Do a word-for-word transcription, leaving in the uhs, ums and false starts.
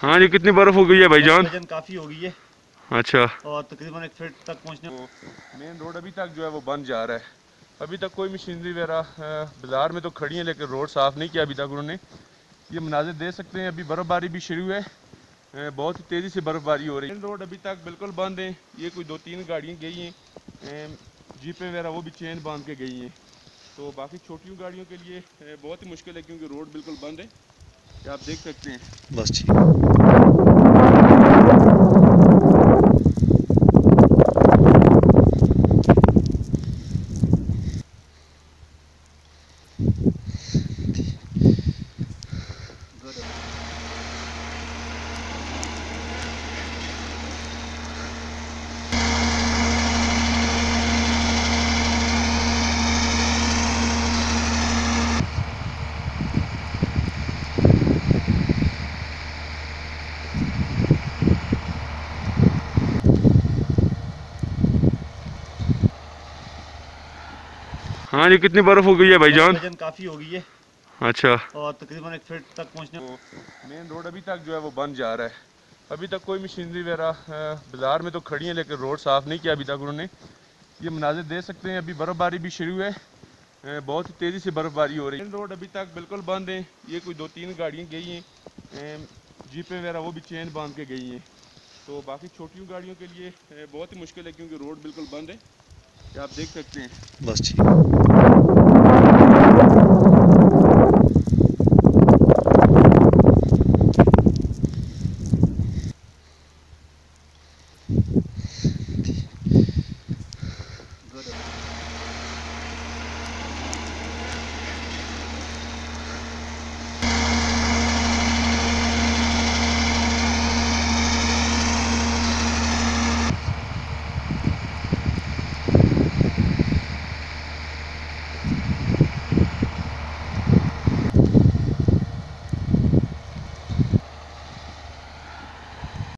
हाँ जी, कितनी बर्फ हो गई है भाईजान? वजन काफ़ी हो गई है अच्छा। और तकरीबन एक फीट तक पहुंचने। मेन रोड अभी तक जो है वो बंद जा रहा है। अभी तक कोई मशीनरी वगैरह बाज़ार में तो खड़ी है, लेकिन रोड साफ़ नहीं किया अभी तक उन्होंने। ये मनाजिर दे सकते हैं, अभी बर्फ़बारी भी शुरू है, अ, बहुत ही तेज़ी से बर्फ़बारी हो रही है। मेन रोड अभी तक बिल्कुल बंद है। ये कोई दो तीन गाड़ियाँ गई हैं, जीपें वगैरह वो भी चेन बांध के गई हैं। तो बाकी छोटियों गाड़ियों के लिए अ, बहुत ही मुश्किल है, क्योंकि रोड बिल्कुल बंद है। ये आप देख सकते हैं। बस ठीक। हाँ जी, कितनी बर्फ हो गई है भाईजान? वजन काफ़ी हो गई है अच्छा। और तकरीबन एक फीट तक पहुंचने। तो मेन रोड अभी तक जो है वो बंद जा रहा है। अभी तक कोई मशीनरी वगैरह बाज़ार में तो खड़ी है, लेकिन रोड साफ़ नहीं किया अभी तक उन्होंने। ये मनाजिर दे सकते हैं, अभी बर्फ़बारी भी शुरू है, अ, बहुत ही तेज़ी से बर्फ़बारी हो रही है। मेन रोड अभी तक बिल्कुल बंद है। ये कोई दो तीन गाड़ियाँ गई हैं, जीपें वगैरह वो भी चेन बांध के गई हैं। तो बाकी छोटियों गाड़ियों के लिए अ, बहुत ही मुश्किल है, क्योंकि रोड बिल्कुल बंद है। ये आप देख सकते हैं। बस ठीक।